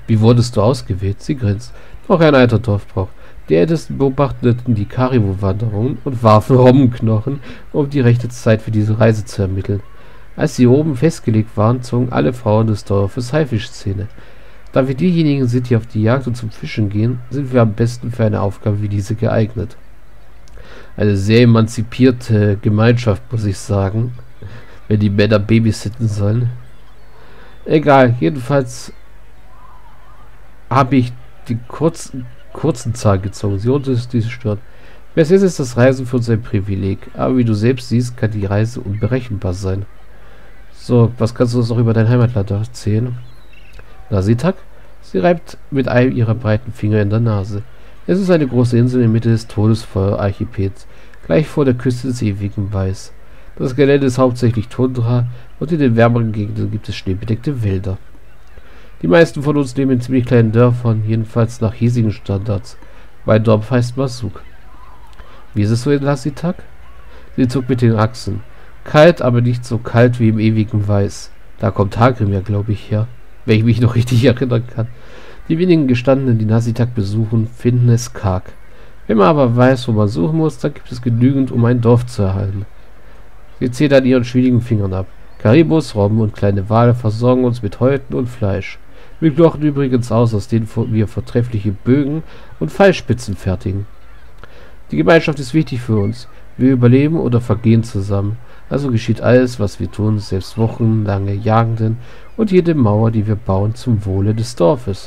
Wie wurdest du ausgewählt? Sie grinst. Noch ein alter Dorfbrauch. Die Ältesten beobachteten die Karibu-Wanderungen und warfen Robbenknochen, um die rechte Zeit für diese Reise zu ermitteln. Als sie oben festgelegt waren, zogen alle Frauen des Dorfes Haifischzähne. Da wir diejenigen sind, die auf die Jagd und zum Fischen gehen, sind wir am besten für eine Aufgabe wie diese geeignet. Eine sehr emanzipierte Gemeinschaft, muss ich sagen, wenn die Männer babysitten sollen. Egal, jedenfalls habe ich die kurzen Zahn gezogen. Sie und es diese stört. Bis jetzt ist das Reisen für uns ein Privileg, aber wie du selbst siehst, kann die Reise unberechenbar sein. So, was kannst du uns noch über dein Heimatland erzählen? Nasitak? Sie reibt mit einem ihrer breiten Finger in der Nase. Es ist eine große Insel in der Mitte des Todesfeuer-Archipels, gleich vor der Küste des ewigen Weiß. Das Gelände ist hauptsächlich Tundra und in den wärmeren Gegenden gibt es schneebedeckte Wälder. Die meisten von uns leben in ziemlich kleinen Dörfern, jedenfalls nach hiesigen Standards. Mein Dorf heißt Masuk. Wie ist es so in Nasitak? Sie zuckt mit den Achseln. Kalt, aber nicht so kalt wie im ewigen Weiß. Da kommt Hagrim ja, glaube ich, her. Wenn ich mich noch richtig erinnern kann. Die wenigen Gestandenen, die Nasitak besuchen, finden es karg. Wenn man aber weiß, wo man suchen muss, dann gibt es genügend, um ein Dorf zu erhalten. Sie zählt an ihren schwierigen Fingern ab. Karibus, Robben und kleine Wale versorgen uns mit Häuten und Fleisch. Wir knochen übrigens aus denen wir vortreffliche Bögen und Pfeilspitzen fertigen. Die Gemeinschaft ist wichtig für uns. Wir überleben oder vergehen zusammen. Also geschieht alles, was wir tun, selbst wochenlange Jagden und jede Mauer, die wir bauen, zum Wohle des Dorfes.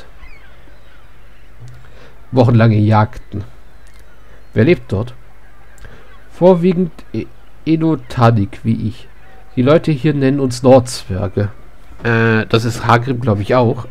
Wochenlange Jagden. Wer lebt dort? Vorwiegend Enotadik wie ich. Die Leute hier nennen uns Nordzwerge. Das ist Hagrim, glaube ich, auch.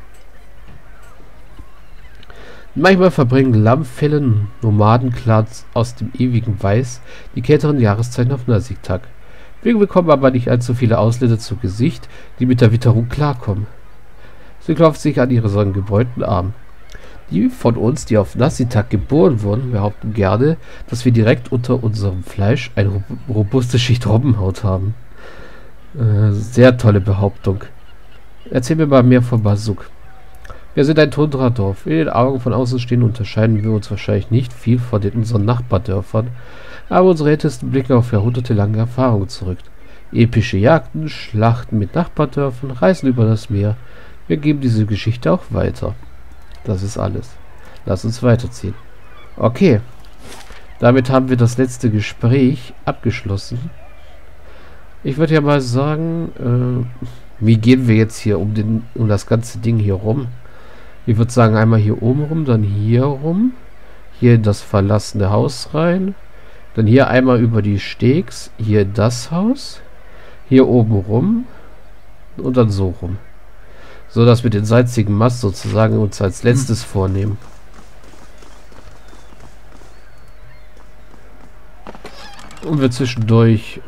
Manchmal verbringen Lammfällen Nomadenclans aus dem ewigen Weiß die kälteren Jahreszeiten auf Nasitak. Wir bekommen aber nicht allzu viele Ausländer zu Gesicht, die mit der Witterung klarkommen. Sie klopft sich an ihre sonnengebräunten Arme. Die von uns, die auf Nasitak geboren wurden, behaupten gerne, dass wir direkt unter unserem Fleisch eine robuste Schicht Robbenhaut haben. Sehr tolle Behauptung. Erzähl mir mal mehr von Masuk. Wir sind ein Tundra-Dorf. In den Augen von Außenstehenden unterscheiden wir uns wahrscheinlich nicht viel von unseren Nachbardörfern, aber unsere Ältesten blicken auf jahrhundertelange Erfahrung zurück. Epische Jagden, Schlachten mit Nachbardörfern, Reisen über das Meer. Wir geben diese Geschichte auch weiter. Das ist alles. Lass uns weiterziehen. Okay. Damit haben wir das letzte Gespräch abgeschlossen. Ich würde ja mal sagen, wie gehen wir jetzt hier um das ganze Ding hier rum? Ich würde sagen, einmal hier oben rum, dann hier rum. Hier in das verlassene Haus rein. Dann hier einmal über die Stegs. Hier in das Haus. Hier oben rum. Und dann so rum. So, dass wir den salzigen Mast sozusagen uns als letztes vornehmen. Und wir zwischendurch...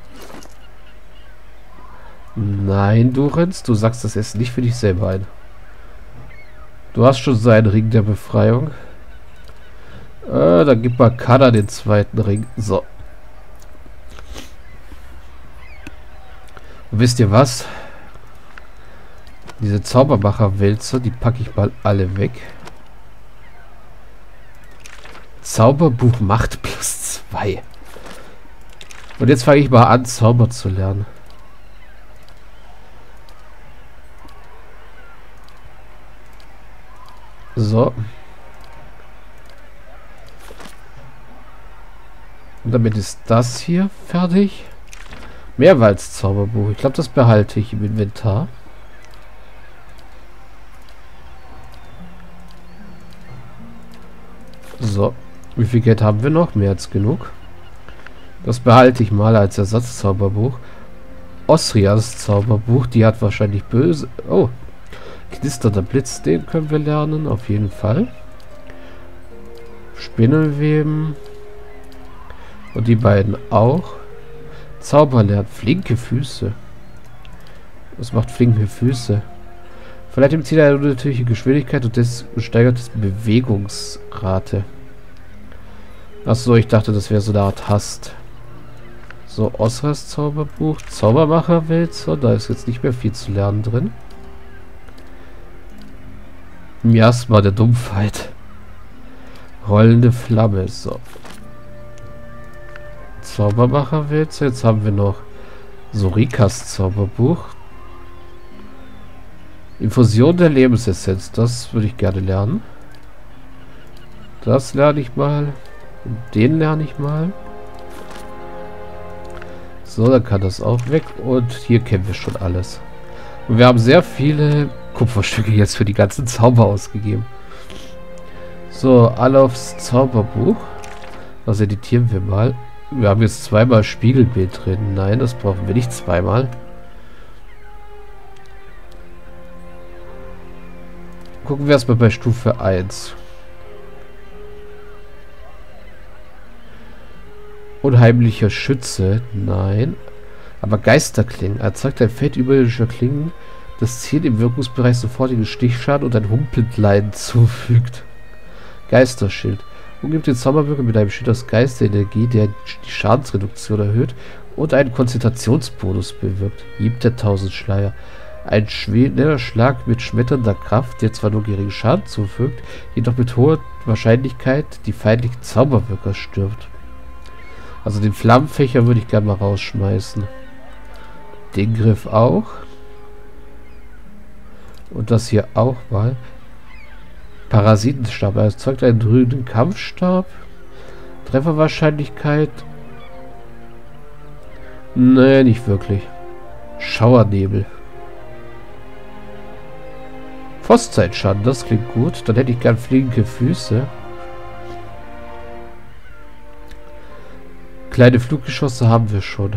Nein, Durenz, du sagst das Essen nicht für dich selber ein. Du hast schon seinen Ring der Befreiung. Dann gib mal Kada den zweiten Ring. So. Und wisst ihr was? Diese Zaubermacher-Wälzer, die packe ich mal alle weg. Zauberbuch Macht +2. Und jetzt fange ich mal an, Zauber zu lernen. So. Und damit ist das hier fertig. Meerwalds-Zauberbuch. Ich glaube, das behalte ich im Inventar. So. Wie viel Geld haben wir noch? Mehr als genug. Das behalte ich mal als Ersatzzauberbuch. Osrias Zauberbuch. Die hat wahrscheinlich böse... Oh. Knisternder Blitz, den können wir lernen, auf jeden Fall. Spinnenweben. Und die beiden auch. Zauberlernen, flinke Füße. Was macht flinke Füße? Verleiht dem Ziel eine unnatürliche Geschwindigkeit und steigert die Bewegungsrate. Achso, ich dachte, das wäre so eine Art Hast. So, Osras Zauberbuch. Zaubermacherwälzer, da ist jetzt nicht mehr viel zu lernen drin. Miasma der Dumpfheit. Rollende Flamme. So. Zaubermacherwitz. Jetzt haben wir noch Sorikas Zauberbuch. Infusion der Lebensessenz. Das würde ich gerne lernen. Das lerne ich mal. Und den lerne ich mal. So, dann kann das auch weg. Und hier kennen wir schon alles. Und wir haben sehr viele Kupferstücke jetzt für die ganzen Zauber ausgegeben. So, Alofs Zauberbuch. Das editieren wir mal. Wir haben jetzt zweimal Spiegelbild drin. Nein, das brauchen wir nicht zweimal. Gucken wir erstmal bei Stufe 1. Unheimlicher Schütze. Nein. Aber Geisterklingen. Erzeugt ein Feld überirdischer Klingen, das Ziel im Wirkungsbereich sofortigen Stichschaden und ein Humpeltleiden zufügt. Geisterschild. Umgibt den Zauberwirker mit einem Schild aus Geisterenergie, der die Schadensreduktion erhöht und einen Konzentrationsbonus bewirkt. Hieb der Tausendschleier. Ein schneller Schlag mit schmetternder Kraft, der zwar nur geringen Schaden zufügt, jedoch mit hoher Wahrscheinlichkeit die feindlichen Zauberwirker stirbt. Also den Flammenfächer würde ich gerne mal rausschmeißen. Den Griff auch. Und das hier auch mal. Parasitenstab. Er erzeugt einen grünen Kampfstab. Trefferwahrscheinlichkeit. Nee, nicht wirklich. Schauernebel. Frostzeitschaden, das klingt gut. Dann hätte ich gern fliegende Füße. Kleine Fluggeschosse haben wir schon.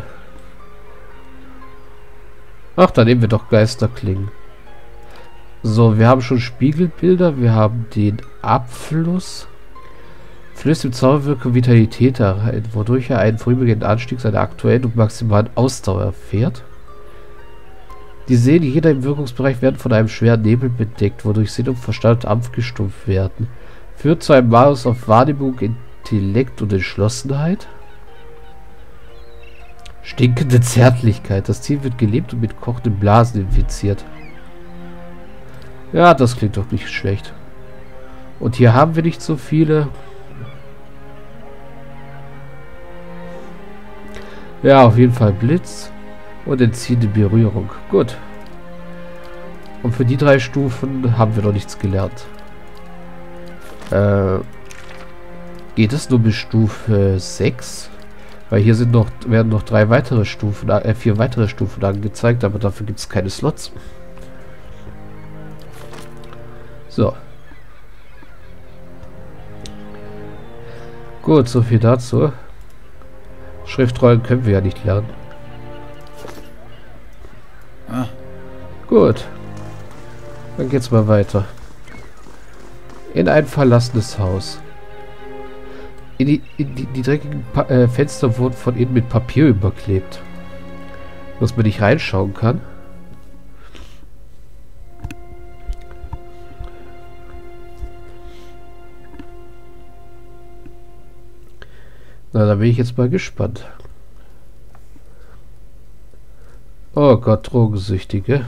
Ach, dann nehmen wir doch Geisterklingen. So, wir haben schon Spiegelbilder. Wir haben den Abfluss. Flößt dem Zauberwirker Vitalität herein, wodurch er einen vorübergehenden Anstieg seiner aktuellen und maximalen Ausdauer erfährt. Die Seelen jeder im Wirkungsbereich werden von einem schweren Nebel bedeckt, wodurch Sinn und Verstand abgestumpft werden. Führt zu einem Malus auf Wahrnehmung, Intellekt und Entschlossenheit. Stinkende Zärtlichkeit. Das Ziel wird gelebt und mit kochenden Blasen infiziert. Ja, das klingt doch nicht schlecht. Und hier haben wir nicht so viele. Ja, auf jeden Fall Blitz. Und entziehende Berührung. Gut. Und für die 3 Stufen haben wir noch nichts gelernt. Geht es nur bis Stufe 6? Weil hier sind noch, werden noch 4 weitere Stufen angezeigt, aber dafür gibt es keine Slots. So. Gut, so viel dazu. Schriftrollen können wir ja nicht lernen. Gut. Dann geht's mal weiter. In ein verlassenes Haus. Die dreckigen Fenster wurden von innen mit Papier überklebt. Dass man nicht reinschauen kann. Na, da bin ich jetzt mal gespannt. Oh Gott, Drogensüchtige.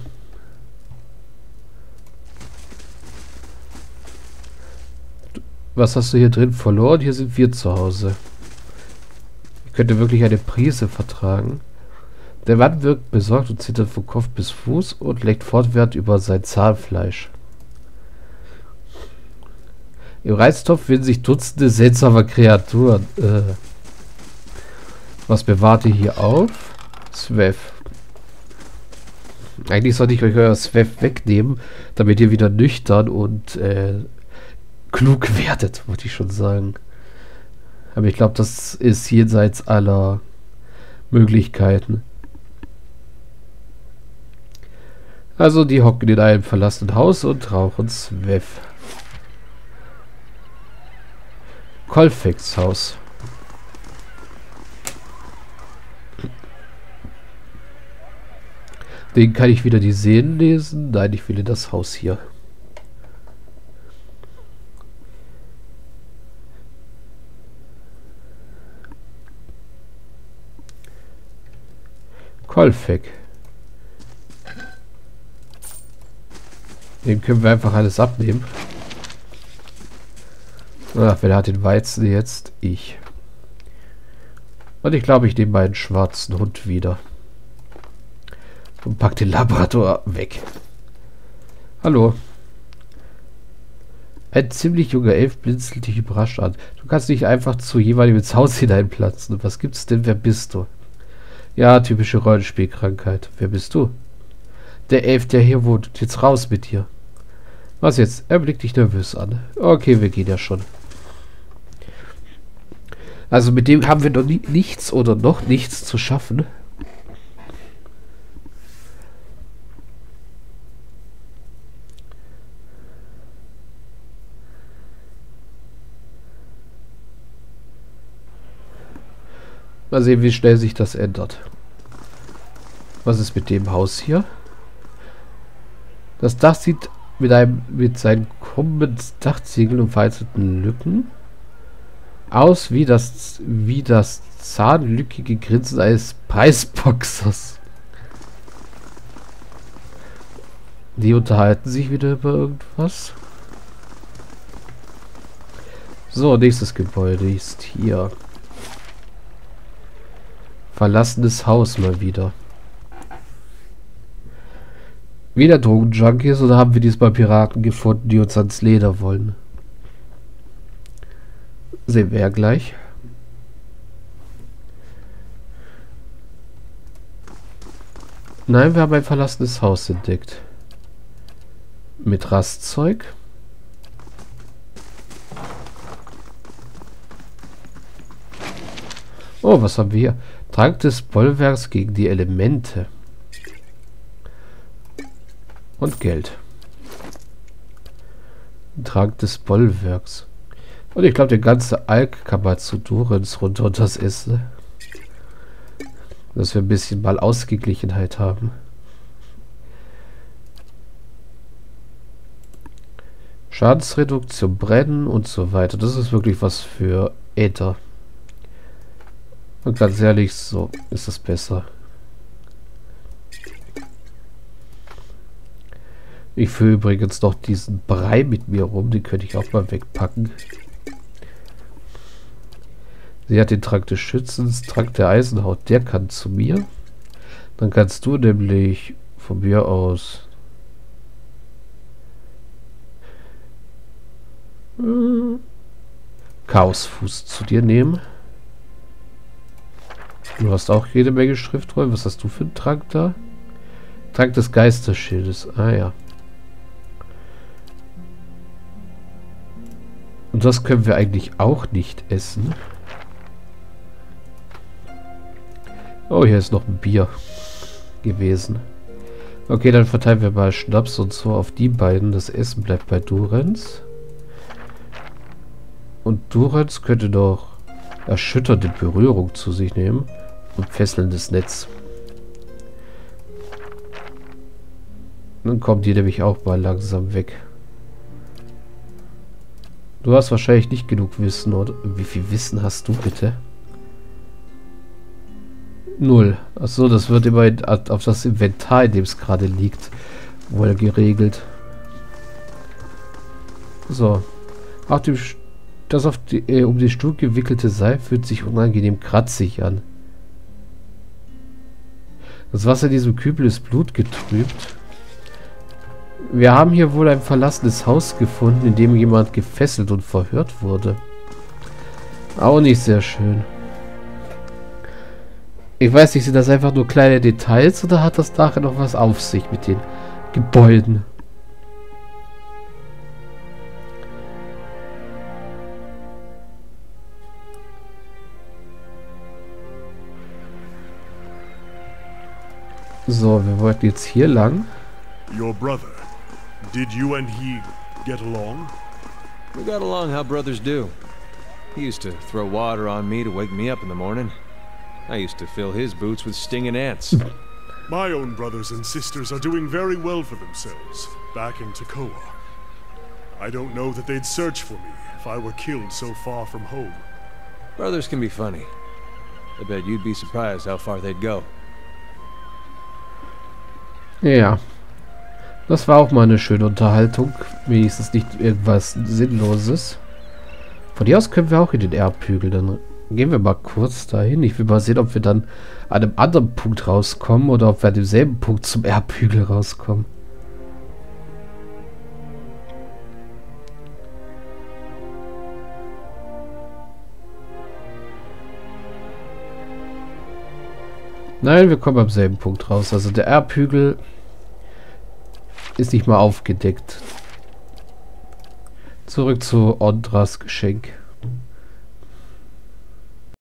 Was hast du hier drin verloren? Hier sind wir zu Hause. Ich könnte wirklich eine Prise vertragen. Der Mann wirkt besorgt und zittert von Kopf bis Fuß und leckt fortwährend über sein Zahnfleisch. Im Reistopf finden sich Dutzende seltsamer Kreaturen. Was bewahrt ihr hier auf? Svev. Eigentlich sollte ich euch euer Svev wegnehmen, damit ihr wieder nüchtern und klug werdet, wollte ich schon sagen. Aber ich glaube, das ist jenseits aller Möglichkeiten. Also, die hocken in einem verlassenen Haus und rauchen Svev. Kolfex Haus. Den kann ich wieder die Seelen lesen. Nein, ich will in das Haus hier. Kolfek. Dem können wir einfach alles abnehmen. Ach, wer hat den Weizen jetzt? Ich. Und ich glaube, ich nehme meinen schwarzen Hund wieder. Und pack den Labrador weg. Hallo. Ein ziemlich junger Elf blinzelt dich überrascht an. Du kannst nicht einfach zu jemandem ins Haus hineinplatzen. Was gibt's denn? Wer bist du? Ja, typische Rollenspielkrankheit. Wer bist du? Der Elf, der hier wohnt. Jetzt raus mit dir. Was jetzt? Er blickt dich nervös an. Okay, wir gehen ja schon. Also mit dem haben wir noch nichts oder noch nichts zu schaffen. Mal sehen, wie schnell sich das ändert. Was ist mit dem Haus hier? Das Dach sieht mit seinen krummenden Dachziegeln und vereinzelten Lücken aus wie das zahnlückige Grinsen eines Preisboxers. Die unterhalten sich wieder über irgendwas. So, nächstes Gebäude ist hier. Verlassenes Haus mal wieder. Wieder Drogenjunkies oder haben wir diesmal Piraten gefunden, die uns ans Leder wollen? Sehen wir ja gleich. Nein, wir haben ein verlassenes Haus entdeckt. Mit Rastzeug. Oh, was haben wir hier? Trank des Bollwerks gegen die Elemente. Und Geld. Trank des Bollwerks. Und ich glaube, der ganze Alk kann mal zu Durens runter und das Essen. Dass wir ein bisschen mal Ausgeglichenheit haben. Schadensreduktion, Brennen und so weiter. Das ist wirklich was für Äther. Und ganz ehrlich, so ist es besser. Ich führe übrigens noch diesen Brei mit mir rum. Den könnte ich auch mal wegpacken. Sie hat den Trank des Schützens, Trank der Eisenhaut. Der kann zu mir. Dann kannst du nämlich von mir aus... Chaosfuß zu dir nehmen. Du hast auch jede Menge Schriftrollen. Was hast du für einen Trank da? Trank des Geisterschildes. Ah ja. Und das können wir eigentlich auch nicht essen. Oh, hier ist noch ein Bier gewesen. Okay, dann verteilen wir mal Schnaps und so auf die beiden. Das Essen bleibt bei Durens. Und Durens könnte doch erschütternde Berührung zu sich nehmen. Und fesselndes Netz. Dann kommt die nämlich auch mal langsam weg. Du hast wahrscheinlich nicht genug Wissen, oder? Wie viel Wissen hast du bitte? 0. Achso, das wird immer auf das Inventar, in dem es gerade liegt, wohl geregelt. So. Auch das auf die, um den Stuhl gewickelte Seil fühlt sich unangenehm kratzig an. Das Wasser in diesem Kübel ist blutgetrübt. Wir haben hier wohl ein verlassenes Haus gefunden, in dem jemand gefesselt und verhört wurde. Auch nicht sehr schön. Ich weiß nicht, sind das einfach nur kleine Details oder hat das nachher noch was auf sich mit den Gebäuden? So, wir wollten jetzt hier lang. Your brother, did you and he get along? We got along how brothers do. He used to throw water on me to wake me up in the morning. I used to fill his boots with stinging ants. My own brothers and sisters are doing very well for themselves, back in Tekoa. I don't know that they'd search for me if I were killed so far from home. Brothers can be funny. I bet you'd be surprised how far they'd go. Ja. Das war auch mal eine schöne Unterhaltung. Wenigstens nicht irgendwas Sinnloses. Von hier aus können wir auch in den Erbhügel. Dann gehen wir mal kurz dahin. Ich will mal sehen, ob wir dann an einem anderen Punkt rauskommen oder ob wir an demselben Punkt zum Erbhügel rauskommen. Nein, wir kommen am selben Punkt raus. Also der Erbhügel ist nicht mal aufgedeckt. Zurück zu Ondras Geschenk.